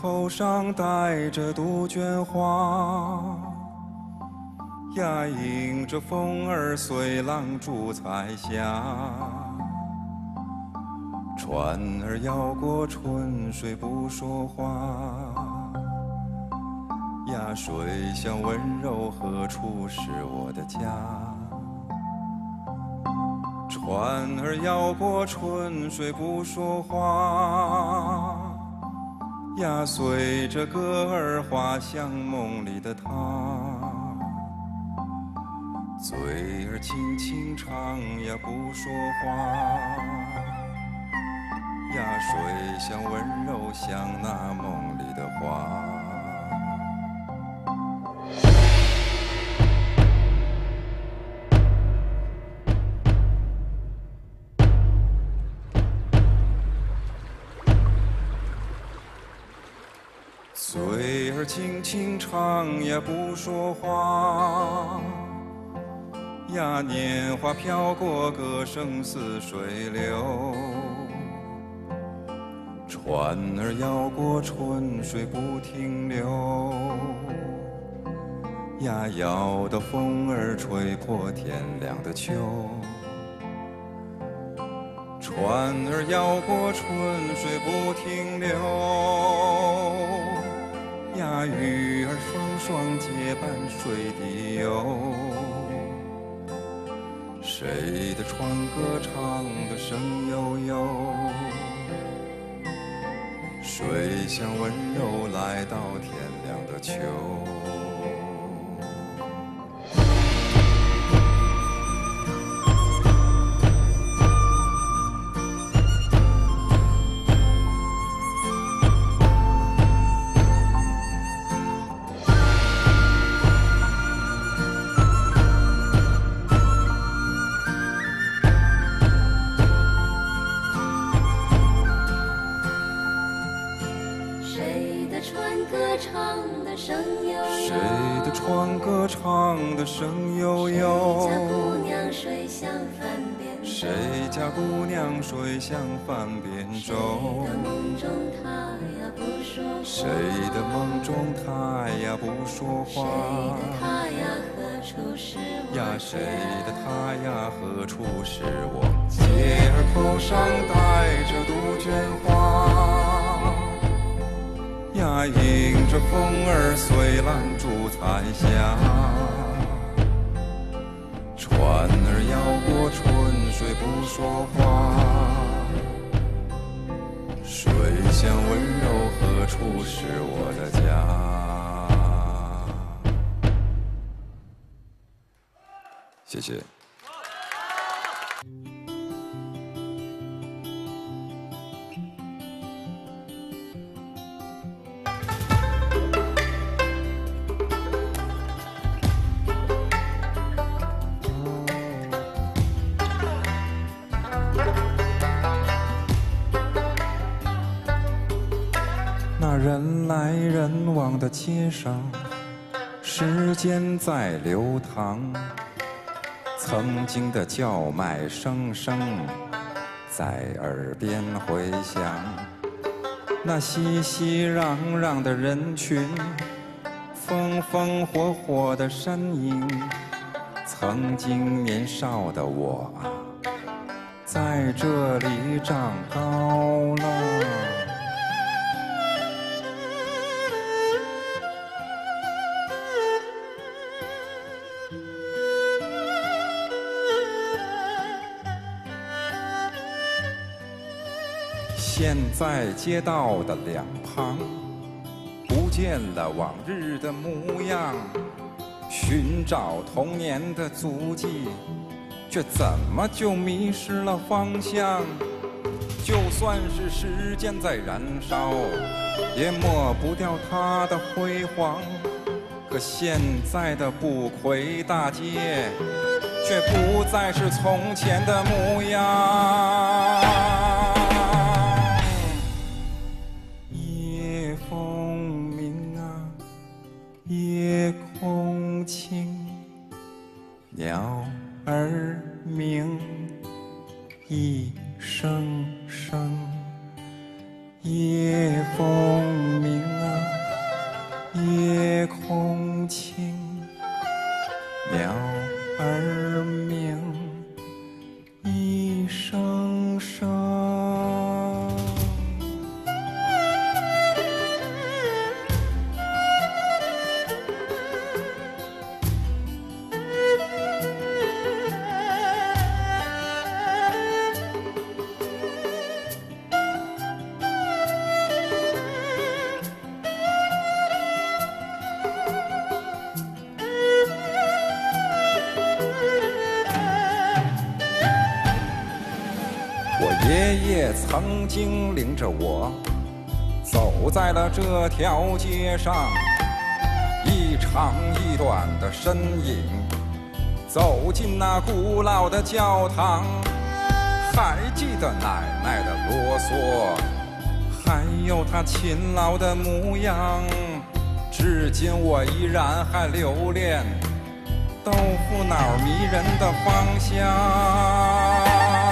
头上戴着杜鹃花，呀，迎着风儿随浪逐彩霞。船儿摇过春水不说话，呀，水乡温柔何处是我的家？船儿摇过春水不说话，呀，随着歌儿滑向梦里的他。嘴儿轻轻唱呀不说话，呀，水乡温柔像那梦里的花。嘴儿轻轻唱呀不说话，呀，年华飘过，歌声似水流。船儿摇过春水不停留，呀，摇的风儿吹破天亮的秋。船儿摇过春水不停留，呀，鱼儿双双结伴水底游。谁的船歌唱得声悠悠，水乡温柔来到天亮的秋。谁的船歌唱得声悠悠？谁家姑娘水乡泛边舟？谁的梦中他呀不说话？呀，谁的他呀何处是我？姐儿头上戴着杜鹃花，呀，迎着风儿随浪逐彩霞。船儿摇过春水不说话，水乡温柔何处是我的家？谢谢。那人来人往的街上，时间在流淌，曾经的叫卖声声在耳边回响。那熙熙攘攘的人群，风风火火的身影，曾经年少的我在这里长高了。现在街道的两旁，不见了往日的模样，寻找童年的足迹，却怎么就迷失了方向？就算是时间在燃烧，也抹不掉它的辉煌。可现在的不魁大街，却不再是从前的模样。夜空清，鸟儿鸣，一声声。夜风鸣夜空清，鸟儿鸣，一声声。我爷爷曾经领着我走在了这条街上，一长一短的身影，走进那古老的教堂。还记得奶奶的啰嗦，还有她勤劳的模样，至今我依然还留恋豆腐脑迷人的芳香。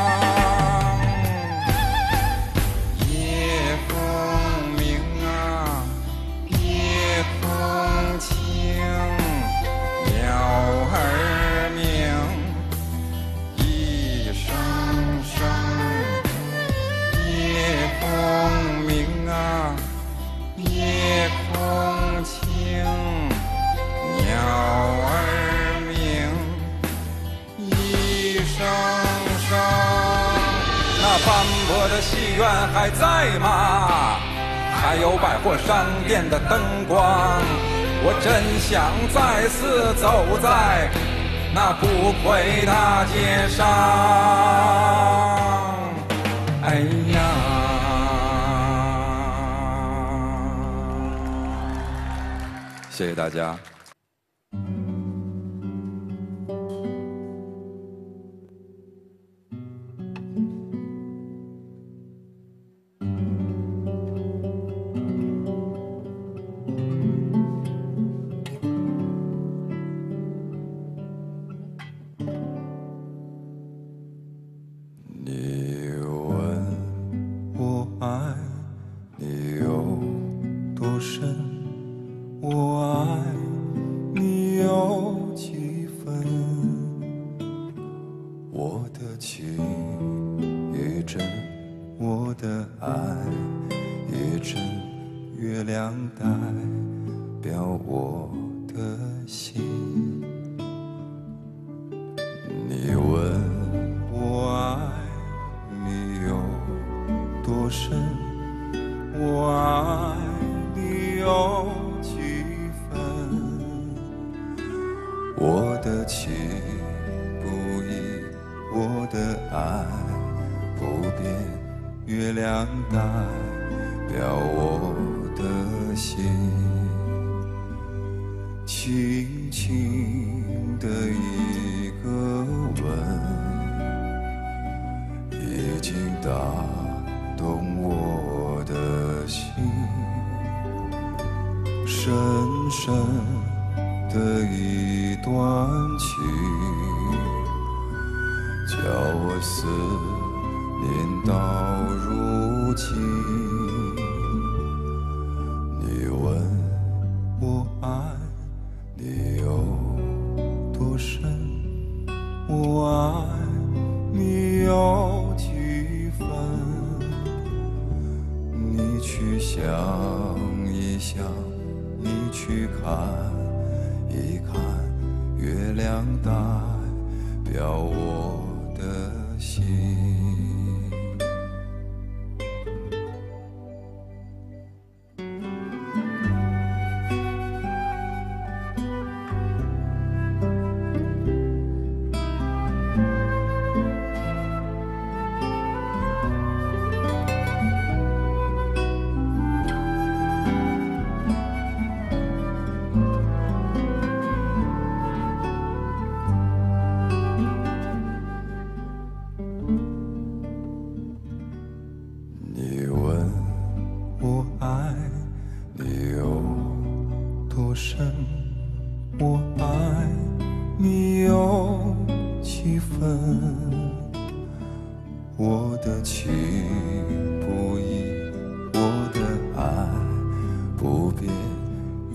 斑驳的戏院还在吗？还有百货商店的灯光，我真想再次走在那不归大街上。哎呀，谢谢大家。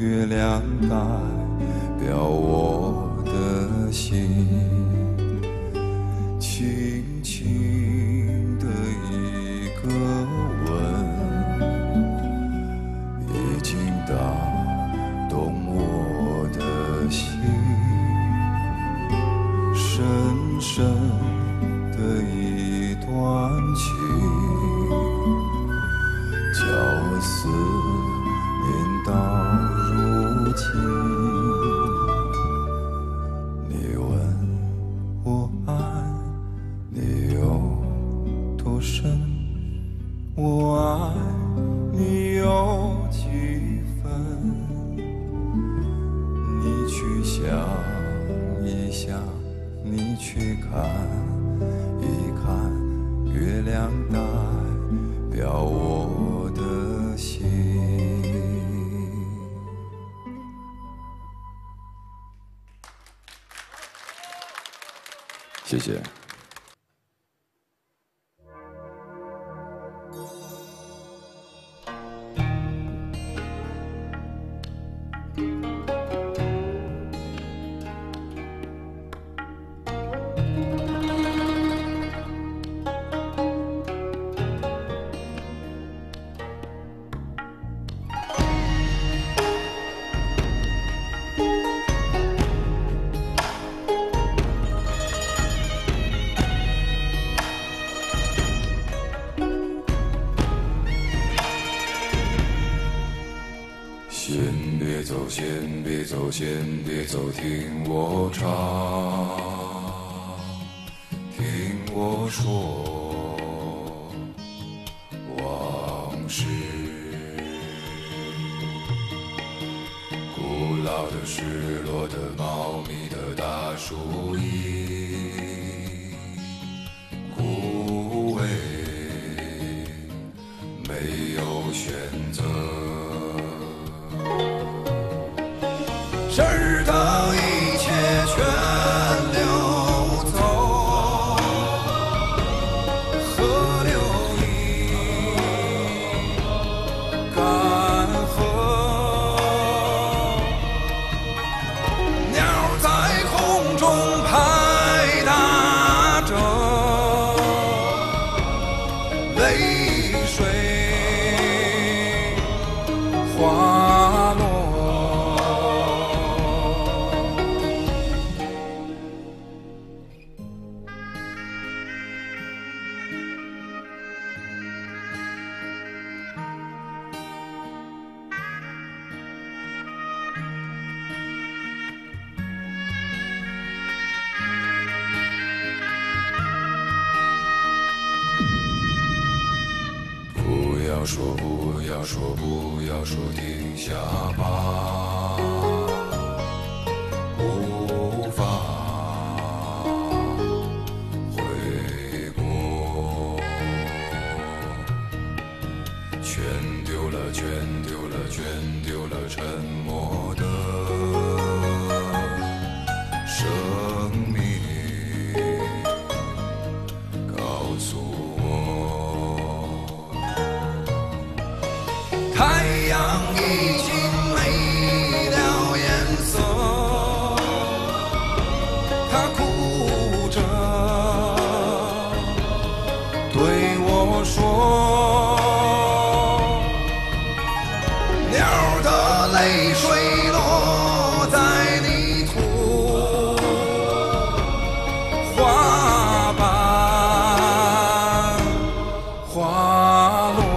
月亮代表我的心，轻轻的一个吻，已经打动我的心，深深的一段情，叫我思念到如今。你问我爱你有多深，我爱你有几分，你去想一想，你去看一看，月亮代表我的心。谢谢。先别走，先别走，先别走，听我唱，听我说往事。古老的、失落的、茂密的大树已枯萎，没有选择。时的一切全流走，河流已干涸，鸟在空中拍打着泪水滑落。不要说，不要说，不要说，停下吧，无法回国，全丢了，全丢了，全丢了，沉默的生命，告诉我。太阳已经没了颜色，它哭着对我说，鸟的泪水落在泥土，花瓣滑落。